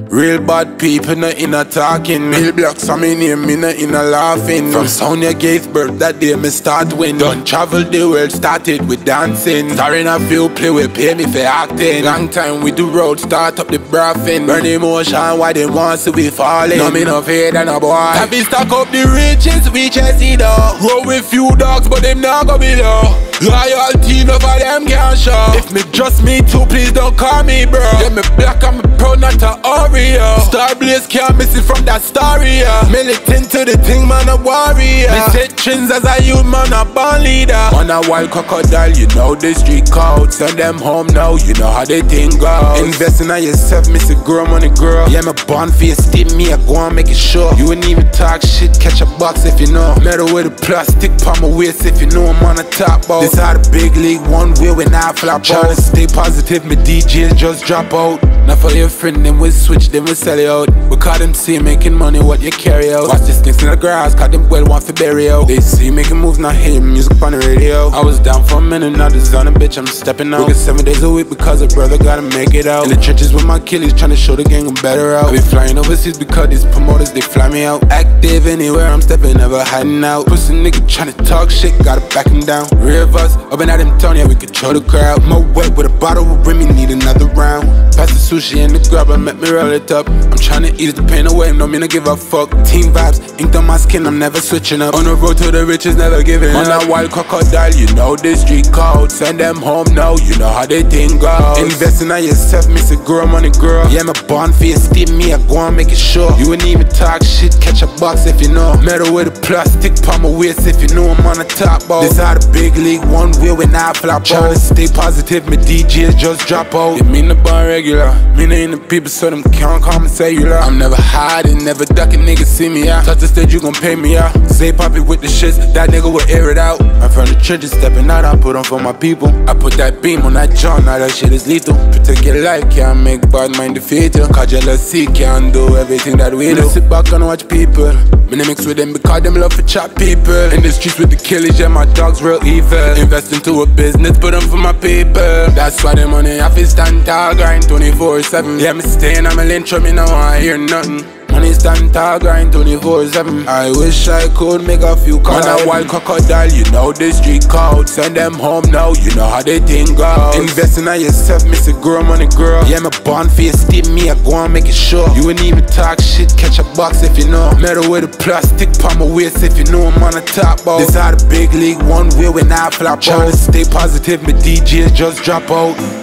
Real bad people, not inna talking. Mill blocks on me name, me not inna laughing. From Sonia Gates' birth, that day me start win. Done travel the world, started with dancing. Starring a few play, we pay me for acting. Long time with the road, start up the braffing. Burn emotion, why they want to be falling. No me no fear than a boy. Have been stack up the riches, we just see though. Roll with few dogs, but them not go below. Loyalty, none of them can show. If me just me too, please don't call me bro. Yeah, me black, I'm proud not to Oreo. Star Blaze can't miss it from that story, yeah. Militant to the thing, man, a warrior. Me set trends as a youth, man, a born leader. On a wild crocodile, you know the street code. Send them home now, you know how they thing goes. Investing on yourself, miss a girl, money girl. Yeah, me born for your steam, me, I go and make it sure. You wouldn't even talk shit, catch a box if you know. Metal with a plastic palm my waist if you know I'm on the top boat. This how the big league, one wheel when I flop out. Tryna stay positive, my DJs just drop out. Now for your friend, them we switch, them we sell it out. We call them see making money, what you carry out. Watch the sticks in the grass, cause them well want for burial. They see making moves, not hear music on the radio. I was down for a minute, now this on a bitch, I'm stepping out. Working 7 days a week because a brother gotta make it out. In the trenches with my killies, tryna show the gang I'm better out. I be flying overseas because these promoters, they fly me out. Active anywhere I'm stepping, never hiding out. Pussy nigga tryna talk shit, gotta back him down. Ravers, up and at him town, yeah, we control the crowd. More wet with a bottle will bring me, need another round. Pass the sushi and the grub, I make me roll it up. I'm tryna ease the pain away, no me no give a fuck. Team vibes, inked on my skin, I'm never switching up. On the road to the riches, never giving up. On that wild crocodile, you know the street code. Send them home now, you know how they thing goes. Investing on yourself, miss a girl, money girl. Yeah, me born for your steam, me, I go and make it sure. You wouldn't even talk shit, catch a box if you know. Metal with a plastic palm my waist if you know I'm on the top boat. This how the big league, one wheel when I flop out. Tryna stay positive, my DJs just drop out. You mean the bar regular, me ain't the people so them can't call me cellular. I'm never hiding, never ducking, niggas see me out. Touch the stage, you gon' pay me out. Say poppy with the shits, that nigga will air it out. I'm from the trenches, stepping out, I put on for my people. I put that beam on that John, now that shit is lethal. Protect your life, can't make bad mind defeat you. Cause jealousy can't do everything that we do. Sit back and watch people. Me mix with them because them love for chop people. In the streets with the killers, yeah, my dog's real evil. Invest into a business, put them for my people. That's why the money I feel stand tall, grind 24/7. Yeah, me staying on my lane, me now I hear nothing. Money stand tall, grind 24/7. I wish I could make a few calls. On a wild crocodile, you know the street code. Send them home now, you know how they thing goes. Investing on yourself, miss a girl, money girl. Yeah, me born for your steam, me, I go and make it sure. You wouldn't even talk shit, catch a box if you know. Metal with a plastic palm my waist if you know I'm on the top boat. This how the big league, one wheel when I flop out. Tryna stay positive, my DJs just drop out.